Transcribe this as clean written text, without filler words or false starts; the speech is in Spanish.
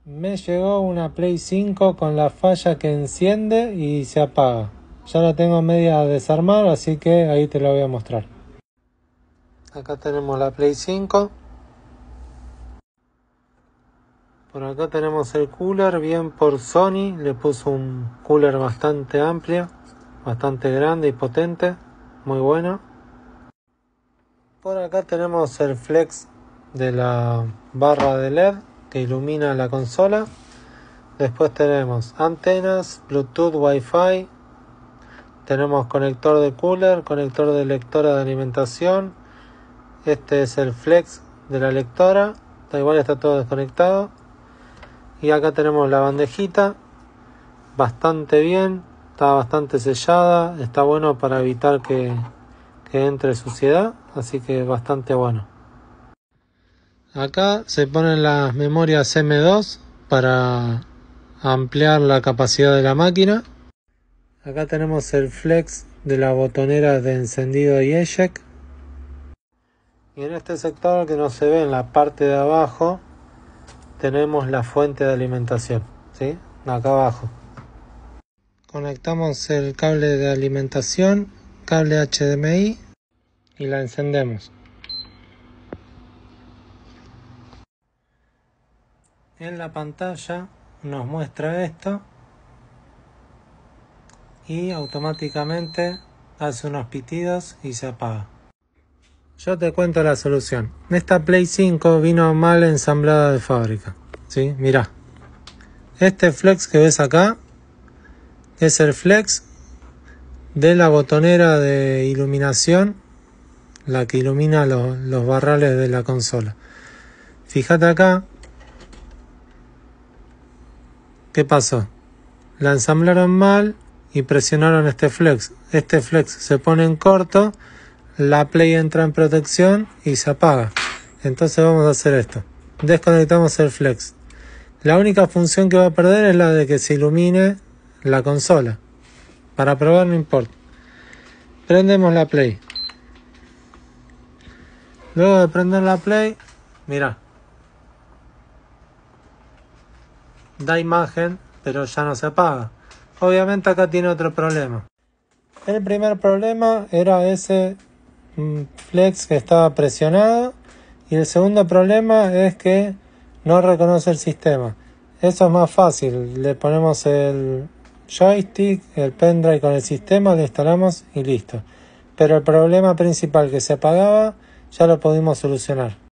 Me llegó una Play 5 con la falla que enciende y se apaga. Ya la tengo media a desarmar, así que ahí te la voy a mostrar. Acá tenemos la Play 5. Por acá tenemos el cooler, bien por Sony. Le puso un cooler bastante amplio, bastante grande y potente. Muy bueno. Por acá tenemos el flex de la barra de LED que ilumina la consola. Después tenemos antenas, Bluetooth, Wi-Fi. Tenemos conector de cooler, conector de lectora de alimentación. Este es el flex de la lectora. Da igual, está todo desconectado. Y acá tenemos la bandejita. Bastante bien. Está bastante sellada. Está bueno para evitar que entre suciedad. Así que bastante bueno. Acá se ponen las memorias M2 para ampliar la capacidad de la máquina. Acá tenemos el flex de la botonera de encendido y eject. Y en este sector que no se ve en la parte de abajo tenemos la fuente de alimentación, ¿sí? Acá abajo. Conectamos el cable de alimentación, cable HDMI y la encendemos. En la pantalla nos muestra esto y automáticamente hace unos pitidos y se apaga. Yo te cuento la solución. Esta Play 5 vino mal ensamblada de fábrica, ¿sí? Mirá. Este flex que ves acá es el flex de la botonera de iluminación, la que ilumina los barrales de la consola. Fíjate acá. ¿Qué pasó? La ensamblaron mal y presionaron este flex. Este flex se pone en corto, la Play entra en protección y se apaga. Entonces vamos a hacer esto. Desconectamos el flex. La única función que va a perder es la de que se ilumine la consola. Para probar no importa. Prendemos la Play. Luego de prender la Play, mirá. Da imagen, pero ya no se apaga. Obviamente acá tiene otro problema. El primer problema era ese flex que estaba presionado, y el segundo problema es que no reconoce el sistema. Eso es más fácil, le ponemos el joystick, el pendrive con el sistema, lo instalamos y listo. Pero el problema principal, que se apagaba, ya lo pudimos solucionar.